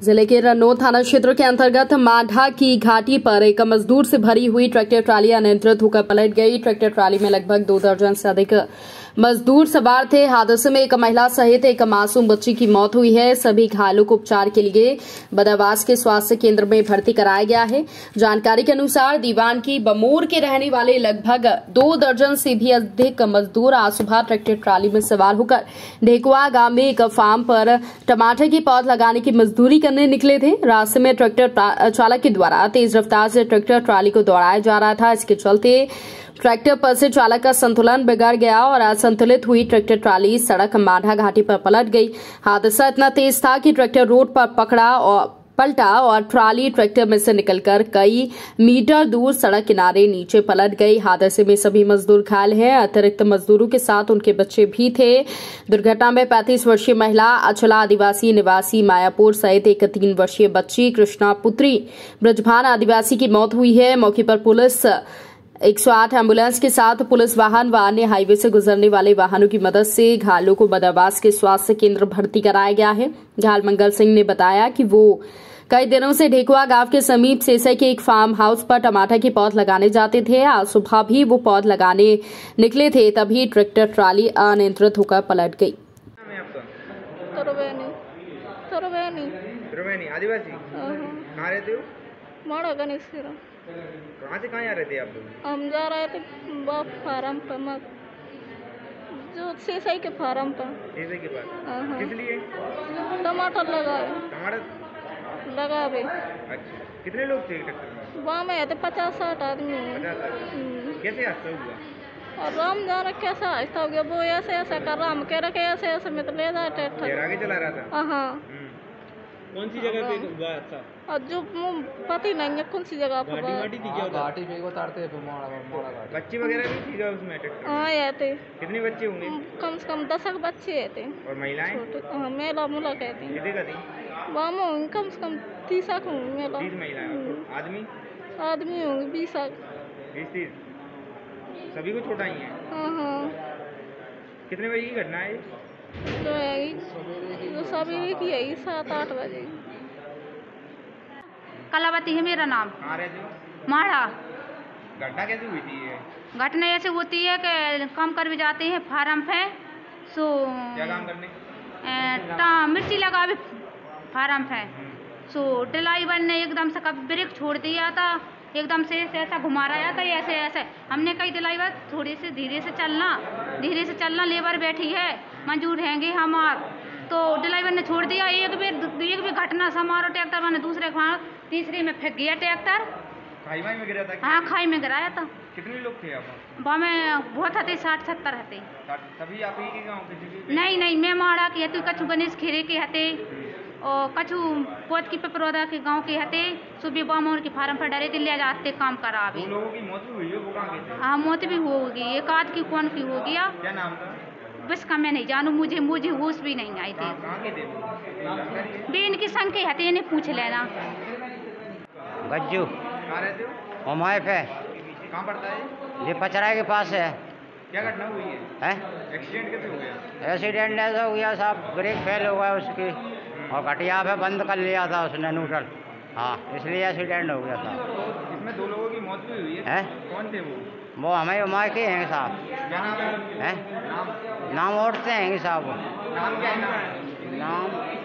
जिले के रन्नौद थाना क्षेत्र के अंतर्गत मांढा की घाटी पर एक मजदूर से भरी हुई ट्रैक्टर ट्राली अनियंत्रित होकर पलट गई। ट्रैक्टर ट्राली में लगभग 2 दर्जन से अधिक मजदूर सवार थे। हादसे में एक महिला सहित एक मासूम बच्ची की मौत हुई है। सभी घायलों को उपचार के लिए बदावास के स्वास्थ्य केंद्र में भर्ती कराया गया है। जानकारी के अनुसार दीवान की बमोर के रहने वाले लगभग 2 दर्जन से भी अधिक मजदूर आज सुबह ट्रैक्टर ट्राली में सवार होकर ढेकुआ गांव में एक फार्म पर टमाटर की पौध लगाने की मजदूरी करने निकले थे। रास्ते में ट्रैक्टर चालक के द्वारा तेज रफ्तार से ट्रैक्टर ट्राली को दौड़ाया जा रहा था। इसके चलते ट्रैक्टर पर से चालक का संतुलन बिगड़ गया और असंतुलित हुई ट्रैक्टर ट्राली सड़क मांढा घाटी पर पलट गई। हादसा इतना तेज था कि ट्रैक्टर रोड पर पलटा और ट्राली ट्रैक्टर में से निकलकर कई मीटर दूर सड़क किनारे नीचे पलट गई। हादसे में सभी मजदूर घायल हैं। अतिरिक्त मजदूरों के साथ उनके बच्चे भी थे। दुर्घटना में 35 वर्षीय महिला अचला आदिवासी निवासी मायापुर सहित एक 3 वर्षीय बच्ची कृष्णा पुत्री ब्रजभान आदिवासी की मौत हुई है। मौके पर पुलिस 108 एम्बुलेंस के साथ पुलिस वाहन व अन्य हाईवे से गुजरने वाले वाहनों की मदद से घायलों को बदावास के स्वास्थ्य केंद्र भर्ती कराया गया है। घायल मंगल सिंह ने बताया कि वो कई दिनों से ढेकुआ गांव के समीप सेसई के एक फार्म हाउस पर टमाटर की पौध लगाने जाते थे। आज सुबह भी वो पौध लगाने निकले थे, तभी ट्रैक्टर ट्राली अनियंत्रित होकर पलट गई। आदिवासी कहाँ रहते हो? माड़ा गणेश। कहाँ से कहाँ जा रहे थे आप लोग? हम जा रहे थे फार्म पर, जो सेसई के फार्म पर। सेसई के पास? किस लिए? टमाटर लगाए। टमाटर लगावे। अच्छा, कितने लोग थे ट्रैक्टर में? वहाँ में थे 50-60 आदमी। 50 आदमी। कैसे हादसा हुआ? और राम जाना कैसा हादसा हो गया, वो ऐसे ऐसा कर रहा, हम कह रहे ऐसे ऐसे में तो ले जाए ट्रैक्टर। आगे चला रहा था? हाँ। कौन सी जगह पे हुआ हादसा? और जो पति नहीं है कौन सी जगह पर? घाटी थी क्या? घाटी पे उतारते मोड़ा बच्चे वगैरह भी थी क्या उसमें ट्रैक्टर? हाँ ये थे। कितने बच्चे होंगे? कम से कम 10 बच्चे थे। और महिलाएं? हाँ, मेला मुला कहते हैं। कितने का थी? वहाँ कम से कम 30 होंगे मेला। 30 महिलाएं। आदमी? आदमी होंगे 20। 20-30 सभी को छोटा ही है? हाँ। कितने बजे की घटना है? जो है सवेरे की है 7-8 बजे। कलावती है मेरा नाम। कहाँ रहते हो? माढ़ा। घटना कैसे हुई थी ये? घटना ऐसे होती है कि काम कर भी जाते हैं फार्म पे, सो क्या काम करने? मिर्ची लगा भी फार्म पे, सो ड्राइवर ने एकदम से कब ब्रेक छोड़ दिया था, एकदम से ऐसा घुमा रहा था ऐसे ऐसे। हमने कही ड्राइवर थोड़ी से धीरे से चलना, लेबर बैठी है मंजूर हैंगे हमार, तो ड्राइवर ने छोड़ दिया। एक भी घटना समारोह ट्रैक्टर मैंने दूसरे तीसरे में फेंक गया ट्रैक्टर। खाई में गिरा था? हाँ, खाई में गिराया था। कितने लोग थे आप? वहाँ में बहुत थे, 60-70 हते। सभी आप ही के गाँव के? नहीं, मैं माड़ा के हते, कछु गणेश खेरे के हते और कछु पोत की पेपरौदा के गांव के हते। सुबह बामोर के फार्म पर डरे ले जाते काम करा। अभी 2 लोगों की मौत हुई है, वो कहाँ गए थे? हाँ, मौत भी हो गई। एक आध की कौन की हो गया, क्या नाम था? बस का मैं नहीं जानू, मुझे होश भी नहीं आई थी। कहाँ के थे वो? बे इनकी संग के हते, इन्हें पूछ लेना। गज्जू। कहाँ रहते हो? हमारे पे कहाँ पड़ता है? ये पचराए के पास है। क्या घटना हुई है? एक्सीडेंट कैसे हो गया? एक्सीडेंट ऐसा हो गया साहब, ब्रेक फेल हो गया उसकी और घटिया पे बंद कर लिया था उसने न्यूट्रल। हाँ, इसलिए एक्सीडेंट हो गया था। इसमें 2 लोगों की मौत भी हुई है? कौन थे वो? वो हमें उमार के हैं साहब। क्या नाम है? हैं? नाम ओढ़ते हैं साहब। नाम क्या है? नाम